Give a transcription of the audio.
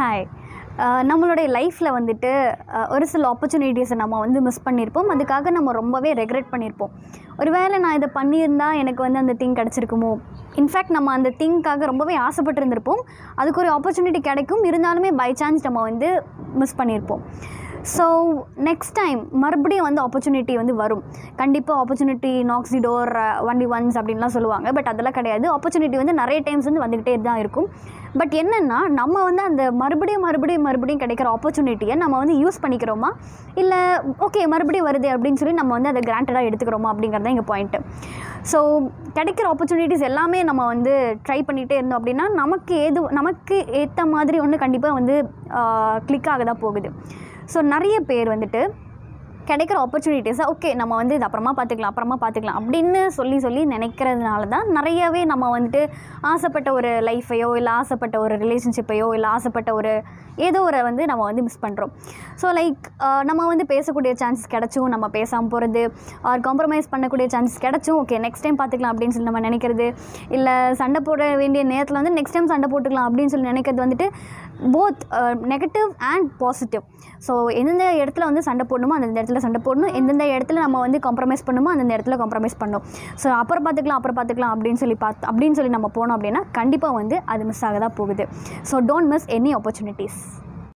Hi. நம்மளுடைய லைஃப்பில் வந்துட்டு ஒரு சில ஆப்பர்ச்சுனிட்டிஸை நம்ம வந்து மிஸ் பண்ணியிருப்போம். அதுக்காக நம்ம ரொம்பவே ரெக்ரெட் பண்ணியிருப்போம். ஒரு வேளை நான் இதை பண்ணியிருந்தா எனக்கு வந்து அந்த திங் கிடச்சிருக்குமோ, இன்ஃபேக்ட் நம்ம அந்த திங்க்காக ரொம்பவே ஆசைப்பட்டிருந்திருப்போம். அதுக்கு ஒரு ஆப்பர்ச்சுனிட்டி கிடைக்கும், இருந்தாலுமே பை சான்ஸ் நம்ம வந்து மிஸ் பண்ணியிருப்போம். ஸோ நெக்ஸ்ட் டைம் மறுபடியும் வந்து ஆப்பர்ச்சுனிட்டி வந்து வரும். கண்டிப்பாக opportunity knocks the door only once அப்படின்லாம் சொல்லுவாங்க. பட் அதெல்லாம் கிடையாது. ஆப்பர்ச்சுனிட்டி வந்து நிறைய டைம்ஸ் வந்து வந்துக்கிட்டே தான் இருக்கும். பட் என்னென்னா, நம்ம வந்து அந்த மறுபடியும் கிடைக்கிற ஆப்பர்ச்சுனிட்டியை நம்ம வந்து யூஸ் பண்ணிக்கிறோமா, இல்லை ஓகே மறுபடியும் வருது அப்படின்னு சொல்லி நம்ம வந்து அதை கிராண்டடாக எடுத்துக்கிறோமா அப்படிங்கிறது தான் இங்கே பாயிண்ட்டு. ஸோ கிடைக்கிற ஆப்பர்ச்சுனிட்டிஸ் எல்லாமே நம்ம வந்து ட்ரை பண்ணிகிட்டே இருந்தோம் அப்படின்னா நமக்கு ஏற்ற மாதிரி ஒன்று கண்டிப்பாக வந்து கிளிக் ஆக தான் போகுது. ஸோ நிறைய பேர் வந்துட்டு கிடைக்கிற ஆப்பர்ச்சுனிட்டிஸை ஓகே நம்ம வந்து இது அப்புறமா பார்த்துக்கலாம் அப்படின்னு சொல்லி நினைக்கிறதுனால தான் நிறையவே நம்ம வந்துட்டு ஆசைப்பட்ட ஒரு லைஃப்பையோ, இல்லை ஆசைப்பட்ட ஒரு ரிலேஷன்ஷிப்பையோ, இல்லை ஆசைப்பட்ட ஒரு ஏதோ ஒரு வந்து நம்ம வந்து மிஸ் பண்ணுறோம். ஸோ லைக் நம்ம வந்து பேசக்கூடிய சான்சஸ் கிடச்சும் நம்ம பேசாமல் போகிறது, ஆர் காம்ப்ரமைஸ் பண்ணக்கூடிய சான்சஸ் கிடச்சும் ஓகே நெக்ஸ்ட் டைம் பார்த்துக்கலாம் அப்படின்னு சொல்லி நம்ம நினைக்கிறது, இல்லை சண்டை போட வேண்டிய நேரத்தில் வந்து நெக்ஸ்ட் டைம் சண்டை போட்டுக்கலாம் அப்படின்னு சொல்லி நினைக்கிறது வந்துட்டு both negative and positive. So எந்தெந்த இடத்துல வந்து சண்டை போடணுமோ அந்தந்த இடத்துல சண்டை போடணும், எந்தெந்த இடத்துல நம்ம வந்து காம்ப்ரமைஸ் பண்ணணுமோ அந்தந்த இடத்துல காம்ப்ரமைஸ் பண்ணணும். ஸோ அப்புறம் பார்த்துக்கலாம் அப்படின்னு சொல்லி நம்ம போனோம் அப்படின்னா கண்டிப்பாக வந்து அது மிஸ் ஆக தான் போகுது. So don't miss any opportunities.